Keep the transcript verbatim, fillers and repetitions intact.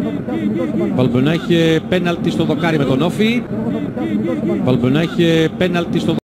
Βαλμπονά έχει πέναλτι στο δοκάρι με τον Όφη. Βαλμπονά έχει πέναλτι στο